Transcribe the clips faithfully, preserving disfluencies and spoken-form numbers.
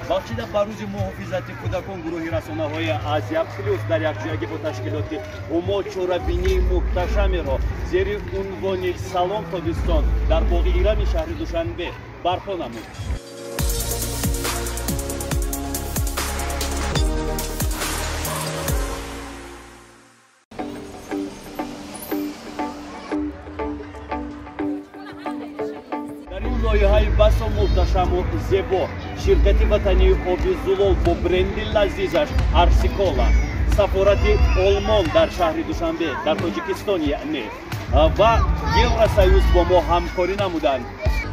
бахшида ба рӯзи муҳофизати кӯдакон гурӯҳи расонаҳои Азия плюс дар якҷоягӣ бо ташкилоти умо чорабинии муҳташамеро зери унвони Салом тобистон дар боғи Ирами шаҳри Душанбе барпо намуд. лоиҳаи басо муҳташаму зебо ширкати ватании оби Зулол бо бренди лазизаш Арсикола, сафорати Олмон дар шаҳри Душанбе дар Тоҷикистон яъне ва Евросоюз бо мо ҳамкорӣ намуданд.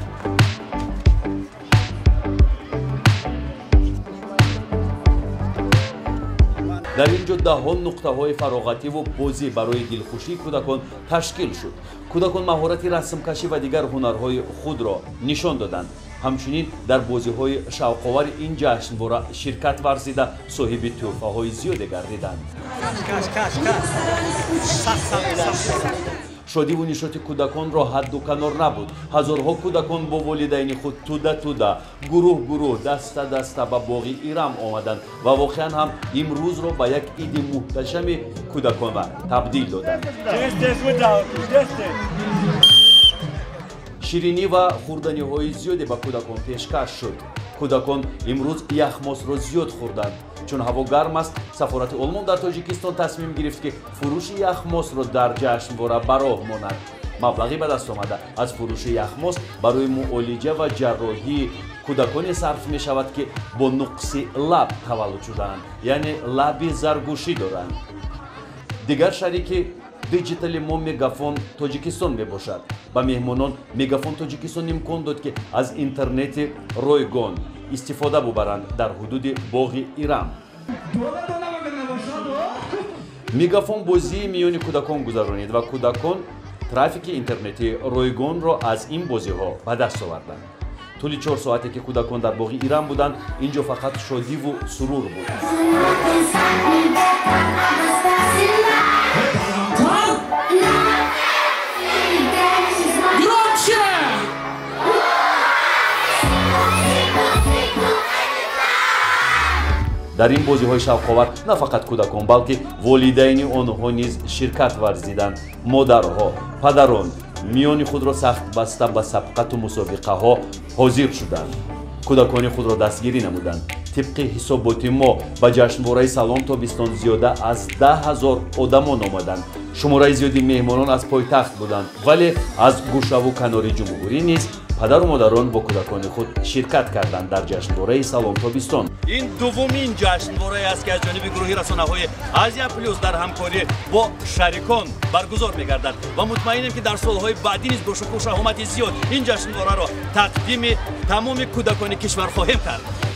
дар ин ҷо даҳҳо нуқтаҳои фароғативу бозӣ барои дилхушии кӯдакон ташкил шуд. Кӯдакон маҳорати расмкашӣ ва дигар ҳунарҳои худро нишон доданд. ҳамчунин дар бозиҳои шавқовари ин ҷашнвора ширкат варзида соҳиби тӯҳфаҳои зиёде гардиданд. шодиву нишоти кӯдаконро ҳадду канор набуд. ҳазорҳо кӯдакон бо волидайни худ туда туда, гурӯҳ гурӯҳ, даста даста ба боғи Ирам омаданд ва воқеан ҳам имрӯзро ба як иди муҳташами кӯдакона табдил доданд. ширинӣ ва хӯрданиҳои зиёде ба кӯдакон пешкаш шуд. кӯдакон имрӯз яхмосро зиёд хӯрданд. чун ҳаво гарм аст, сафорати Олмон дар Тоҷикистон тасмим гирифт ки фурӯши яхмосро дар ҷашнвора бароҳ монад. маблағи ба даст омада аз фурӯши яхмос барои муолиҷа ва ҷарроҳии кӯдаконе сарф мешавад ки бо нуқси лаб таваллуд шудаанд, яъне лаби заргӯшӣ доранд. дигар шарики диҷитали мо Мегафон Тоҷикистон мебошад. ба меҳмонон Мегафон Тоҷикистон имкон дод ки аз интернети ройгон истифода бубаранд дар ҳудуди боғи Ирам. Мегафон бозии миёни кӯдакон гузаронид ва кӯдакон трафики интернети ройгонро аз ин бозиҳо ба даст оварданд. тӯли чор соате ки кӯдакон дар боғи Ирам буданд, ин ҷо фақат шодиву сурур буд. дар ин бозиҳои шавқовар на фақат кӯдакон, балки волидайни онҳо низ ширкат варзиданд. модарҳо, падарон миёни худро сахт баста ба сабқату мусобиқаҳо ҳозир шуданд. кӯдакони худро дастгирӣ намуданд. тибқи ҳисоботи мо ба ҷашнвораи Салом тобистон зиёда аз даҳ ҳазор одамон омаданд. шумораи зиёди меҳмонон аз пойтахт буданд, вале аз гӯшаву канори ҷумҳурӣ низ падару модарон бо кӯдакони худ ширкат карданд дар ҷашнвораи Салом тобистон. ин дуввумин ҷашнворае аст ки аз ҷониби гурӯҳи расонаҳои Азия плюс дар ҳамкорӣ бо шарикон баргузор мегардад ва мутмаинем ки дар солҳои баъдӣ низ бо шукӯҳ шаҳомати зиёд ин ҷашнвораро тақдими тамоми кӯдакони кишвар хоҳем кард.